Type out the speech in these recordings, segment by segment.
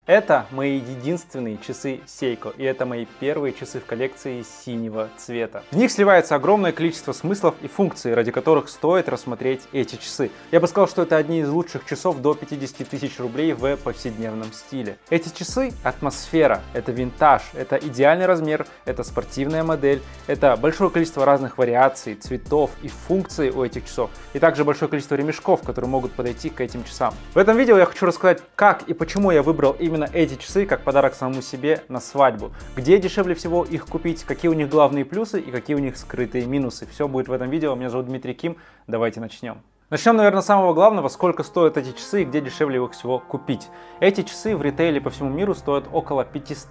Это мои единственные часы Seiko, и это мои первые часы в коллекции синего цвета. В них сливается огромное количество смыслов и функций, ради которых стоит рассмотреть эти часы. Я бы сказал, что это одни из лучших часов до 50 тысяч рублей в повседневном стиле. Эти часы — атмосфера, это винтаж, это идеальный размер, это спортивная модель, это большое количество разных вариаций, цветов и функций у этих часов, и также большое количество ремешков, которые могут подойти к этим часам. В этом видео я хочу рассказать, как и почему я выбрал именно эти часы как подарок самому себе на свадьбу, где дешевле всего их купить, какие у них главные плюсы и какие у них скрытые минусы. Все будет в этом видео. Меня зовут Дмитрий Ким. Давайте начнем. Начнем, наверное, с самого главного, сколько стоят эти часы и где дешевле их всего купить. Эти часы в ритейле по всему миру стоят около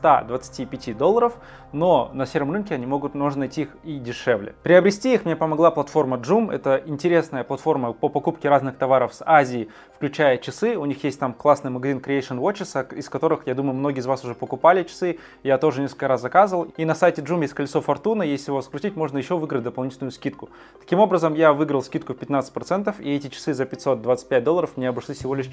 $525, но на сером рынке можно найти их и дешевле. Приобрести их мне помогла платформа Joom. Это интересная платформа по покупке разных товаров с Азии, включая часы. У них есть там классный магазин Creation Watches, из которых, я думаю, многие из вас уже покупали часы. Я тоже несколько раз заказывал. И на сайте Joom есть колесо фортуны. Если его скрутить, можно еще выиграть дополнительную скидку. Таким образом, я выиграл скидку в 15%. И эти часы за $525 мне обошлись всего лишь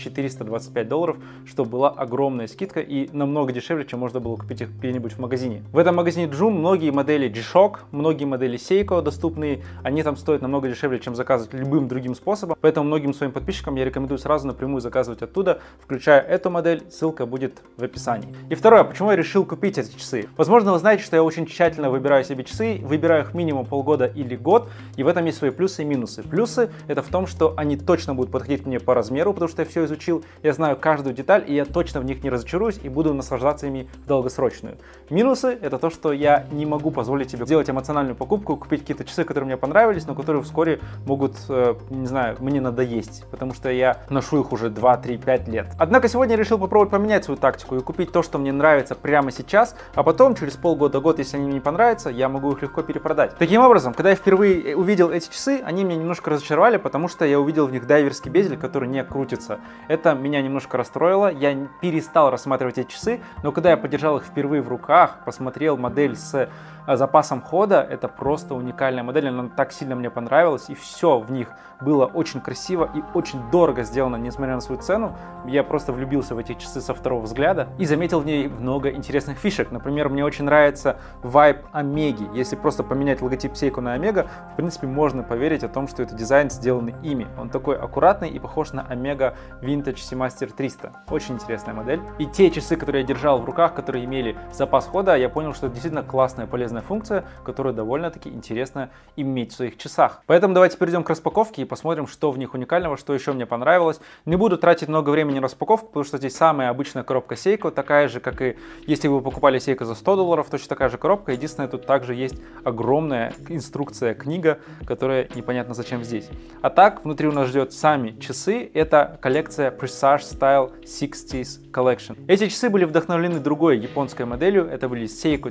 $425, что была огромная скидка и намного дешевле, чем можно было купить их где-нибудь в магазине. В этом магазине Joom многие модели G-Shock, многие модели Seiko доступные, они там стоят намного дешевле, чем заказывать любым другим способом. Поэтому многим своим подписчикам я рекомендую сразу напрямую заказывать оттуда, включая эту модель, ссылка будет в описании. И второе, почему я решил купить эти часы. Возможно, вы знаете, что я очень тщательно выбираю себе часы, выбираю их минимум полгода или год, и в этом есть свои плюсы и минусы. Плюсы — это в том, что они точно будут подходить мне по размеру, потому что я все изучил, я знаю каждую деталь, и я точно в них не разочаруюсь и буду наслаждаться ими в долгосрочную. Минусы — это то, что я не могу позволить себе сделать эмоциональную покупку, купить какие-то часы, которые мне понравились, но которые вскоре могут, не знаю, мне надоесть, потому что я ношу их уже 2, 3, 5 лет. Однако сегодня я решил попробовать поменять свою тактику и купить то, что мне нравится прямо сейчас, а потом через полгода-год, если они мне не понравятся, я могу их легко перепродать. Таким образом, когда я впервые увидел эти часы, они меня немножко разочаровали, потому что я увидел в них дайверский безель, который не крутится. Это меня немножко расстроило, я перестал рассматривать эти часы, но когда я подержал их впервые в руках, посмотрел модель с запасом хода, это просто уникальная модель, она так сильно мне понравилась, и все в них было очень красиво и очень дорого сделано, несмотря на свою цену. Я просто влюбился в эти часы со второго взгляда и заметил в ней много интересных фишек. Например, мне очень нравится вайб Омеги. Если просто поменять логотип Seiko на Омега, в принципе, можно поверить о том, что это дизайн сделанный ими. Он такой аккуратный и похож на Omega Vintage Seamaster 300. Очень интересная модель. И те часы, которые я держал в руках, которые имели запас хода, я понял, что это действительно классная, полезная функция, которую довольно-таки интересно иметь в своих часах. Поэтому давайте перейдем к распаковке и посмотрим, что в них уникального, что еще мне понравилось. Не буду тратить много времени на распаковку, потому что здесь самая обычная коробка Seiko, такая же, как и если вы покупали Seiko за $100, точно такая же коробка. Единственное, тут также есть огромная инструкция, книга, которая непонятно зачем здесь. А так, внутри у нас ждет сами часы. Это коллекция Presage Style 60s Collection. Эти часы были вдохновлены другой японской моделью. Это были Seiko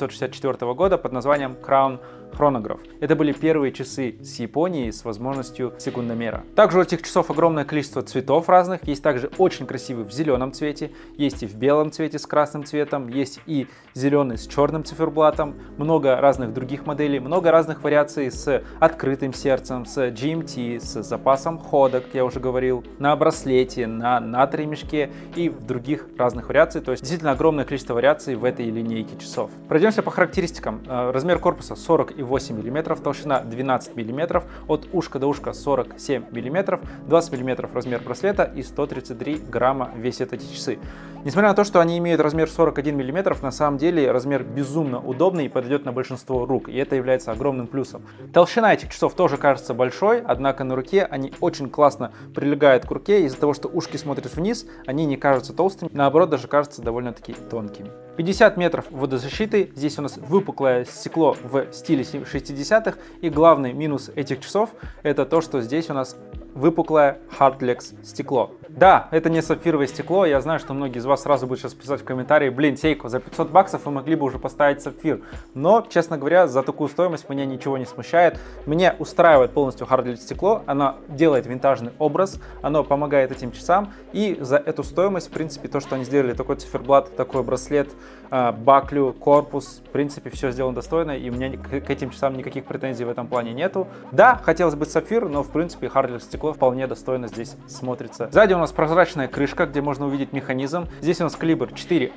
1964 года под названием Crown Chronograph. Это были первые часы с Японии с возможностью секундомера. Также у этих часов огромное количество цветов разных. Есть также очень красивый в зеленом цвете, есть и в белом цвете с красным цветом, есть и зеленый с черным циферблатом, много разных других моделей, много разных вариаций с открытым сердцем, с GMT, с запасом хода, как я уже говорил, на браслете, на ремешке и в других разных вариаций. То есть действительно огромное количество вариаций в этой линейке часов. Пройдемся по характеристикам. Размер корпуса 40,8 мм, толщина 12 мм, от ушка до ушка 47 мм, 20 мм размер браслета и 133 грамма весят эти часы. Несмотря на то, что они имеют размер 41 мм, на самом деле размер безумно удобный и подойдет на большинство рук, и это является огромным плюсом. Толщина этих часов тоже кажется большой, однако на руке они очень классно прилегают к руке, из-за того, что ушки смотрят вниз, они не кажутся толстыми, наоборот, даже кажутся довольно-таки тонкими. 50 метров водозащиты, здесь у нас выпуклое стекло в стиле 60-х, и главный минус этих часов это то, что здесь у нас выпуклое Hardlex стекло. Да, это не сапфировое стекло, я знаю, что многие из вас сразу будут сейчас писать в комментарии: блин, Seiko, за $500 вы могли бы уже поставить сапфир. Но, честно говоря, за такую стоимость меня ничего не смущает. Меня устраивает полностью Hardlex стекло, оно делает винтажный образ, оно помогает этим часам, и за эту стоимость, в принципе, то, что они сделали такой циферблат, такой браслет, баклю, корпус, в принципе, все сделано достойно, и у меня к этим часам никаких претензий в этом плане нету. Да, хотелось бы сапфир, но, в принципе, Hardlex стекло стекла вполне достойно здесь смотрится. Сзади у нас прозрачная крышка, где можно увидеть механизм. Здесь у нас калибр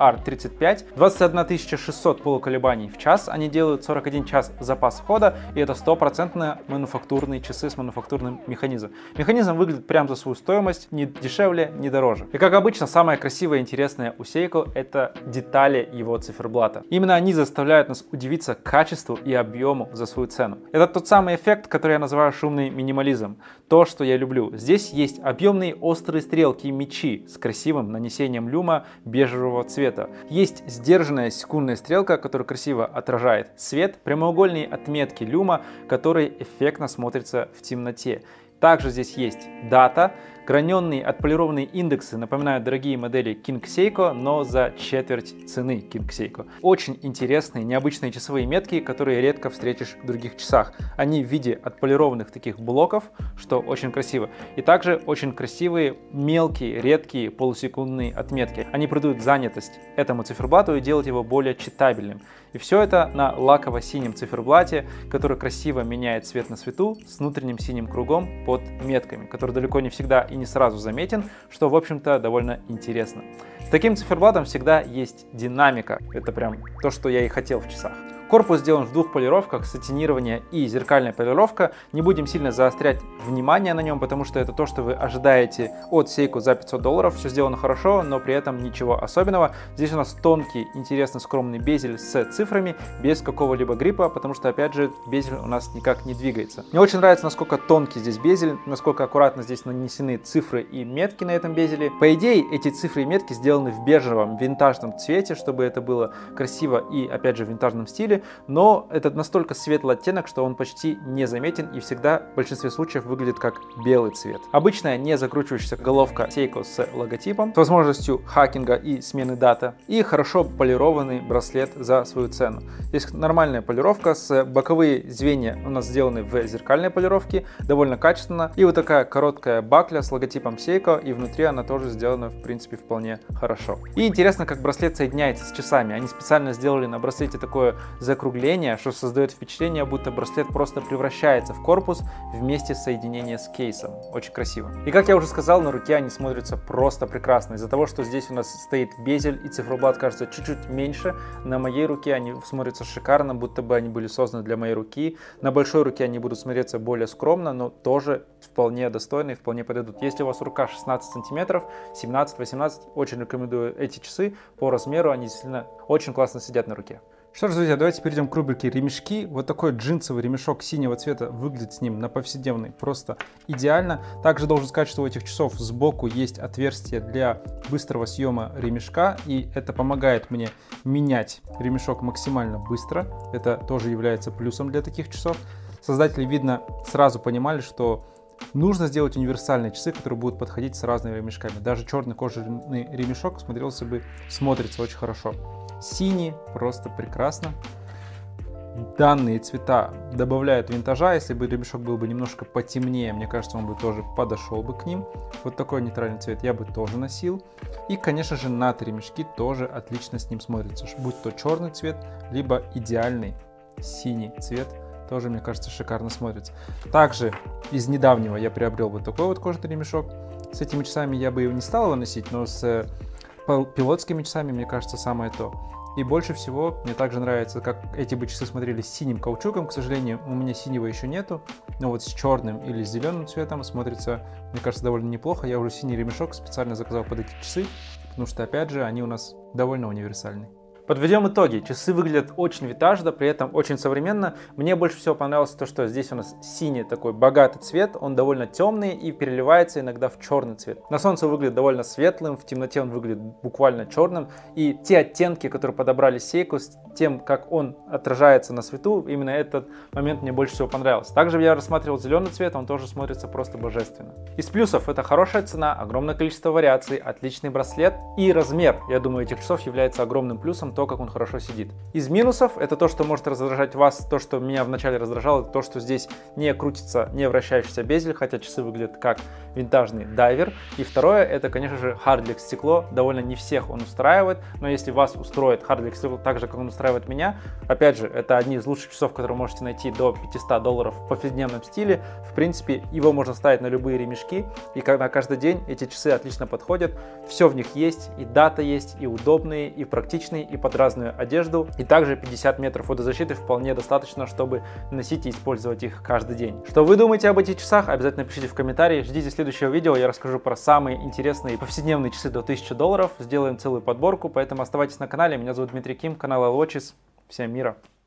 4R35, 21 600 полуколебаний в час. Они делают 41 час запас хода, и это стопроцентно мануфактурные часы с мануфактурным механизмом. Механизм выглядит прям за свою стоимость, ни дешевле, ни дороже. И как обычно, самое красивое и интересное у Seiko — это детали его циферблата. Именно они заставляют нас удивиться качеству и объему за свою цену. Это тот самый эффект, который я называю шумный минимализм. То, что я люблю. Здесь есть объемные острые стрелки и мечи с красивым нанесением люма бежевого цвета. Есть сдержанная секундная стрелка, которая красиво отражает свет, прямоугольные отметки люма, которые эффектно смотрятся в темноте. Также здесь есть дата, граненные отполированные индексы напоминают дорогие модели King Seiko, но за четверть цены King Seiko. Очень интересные, необычные часовые метки, которые редко встретишь в других часах. Они в виде отполированных таких блоков, что очень красиво. И также очень красивые, мелкие, редкие полусекундные отметки. Они придают занятость этому циферблату и делают его более читабельным. И все это на лаково-синем циферблате, который красиво меняет цвет на свету с внутренним синим кругом под метками, который далеко не всегда и не сразу заметен, что, в общем-то, довольно интересно. С таким циферблатом всегда есть динамика. Это прям то, что я и хотел в часах. Корпус сделан в двух полировках: сатинирование и зеркальная полировка. Не будем сильно заострять внимание на нем, потому что это то, что вы ожидаете от Seiko за $500. Все сделано хорошо, но при этом ничего особенного. Здесь у нас тонкий, интересный, скромный безель с цифрами, без какого-либо гриппа, потому что, опять же, безель у нас никак не двигается. Мне очень нравится, насколько тонкий здесь безель, насколько аккуратно здесь нанесены цифры и метки на этом безеле. По идее, эти цифры и метки сделаны в бежевом винтажном цвете, чтобы это было красиво и, опять же, в винтажном стиле. Но это настолько светлый оттенок, что он почти не заметен и всегда в большинстве случаев выглядит как белый цвет. Обычная не закручивающаяся головка Seiko с логотипом, с возможностью хакинга и смены дата, и хорошо полированный браслет за свою цену. Здесь нормальная полировка, с боковые звенья у нас сделаны в зеркальной полировке, довольно качественно, и вот такая короткая бакля с логотипом Seiko, и внутри она тоже сделана, в принципе, вполне хорошо. И интересно, как браслет соединяется с часами. Они специально сделали на браслете такое закругление, что создает впечатление, будто браслет просто превращается в корпус вместе с соединением с кейсом. Очень красиво. И как я уже сказал, на руке они смотрятся просто прекрасно. Из-за того, что здесь у нас стоит безель и циферблат кажется чуть-чуть меньше, на моей руке они смотрятся шикарно, будто бы они были созданы для моей руки. На большой руке они будут смотреться более скромно, но тоже вполне достойны и вполне подойдут. Если у вас рука 16 сантиметров, 17-18, очень рекомендую эти часы. По размеру они действительно очень классно сидят на руке. Что ж, друзья, давайте перейдем к рубрике ремешки. Вот такой джинсовый ремешок синего цвета выглядит с ним на повседневный просто идеально. Также должен сказать, что у этих часов сбоку есть отверстие для быстрого съема ремешка, и это помогает мне менять ремешок максимально быстро. Это тоже является плюсом для таких часов. Создатели, видно, сразу понимали, что нужно сделать универсальные часы, которые будут подходить с разными ремешками. Даже черный кожаный ремешок смотрится очень хорошо. Синий просто прекрасно. Данные цвета добавляют винтажа. Если бы ремешок был бы немножко потемнее, мне кажется, он бы тоже подошел бы к ним. Вот такой нейтральный цвет я бы тоже носил. И, конечно же, нат ремешки тоже отлично с ним смотрятся. Будь то черный цвет, либо идеальный синий цвет. Тоже, мне кажется, шикарно смотрится. Также из недавнего я приобрел вот такой вот кожаный ремешок. С этими часами я бы не стал его носить, но с пилотскими часами, мне кажется, самое то. И больше всего мне также нравится, как эти бы часы смотрелись с синим каучуком. К сожалению, у меня синего еще нету, но вот с черным или с зеленым цветом смотрится, мне кажется, довольно неплохо. Я уже синий ремешок специально заказал под эти часы, потому что, опять же, они у нас довольно универсальные. Подведем итоги. Часы выглядят очень винтажно, при этом очень современно. Мне больше всего понравилось то, что здесь у нас синий такой богатый цвет, он довольно темный и переливается иногда в черный цвет. На солнце выглядит довольно светлым, в темноте он выглядит буквально черным. И те оттенки, которые подобрали Seiko, с тем, как он отражается на свету, именно этот момент мне больше всего понравился. Также я рассматривал зеленый цвет, он тоже смотрится просто божественно. Из плюсов это хорошая цена, огромное количество вариаций, отличный браслет и размер. Я думаю, этих часов является огромным плюсом. то, как он хорошо сидит. Из минусов это то, что может раздражать вас, то, что меня вначале раздражало, то, что здесь не крутится, не вращающийся безель, хотя часы выглядят как винтажный дайвер. И второе, это, конечно же, Hardlex стекло. Довольно не всех он устраивает, но если вас устроит Hardlex стекло так же, как он устраивает меня, опять же, это одни из лучших часов, которые вы можете найти до $500 в повседневном стиле. В принципе, его можно ставить на любые ремешки, и на каждый день эти часы отлично подходят. Все в них есть, и дата есть, и удобные, и практичные, и под разную одежду. И также 50 метров водозащиты вполне достаточно, чтобы носить и использовать их каждый день. Что вы думаете об этих часах? Обязательно пишите в комментарии. Ждите следующего видео, я расскажу про самые интересные повседневные часы до $1000. Сделаем целую подборку, поэтому оставайтесь на канале. Меня зовут Дмитрий Ким, канал iWatches. Всем мира!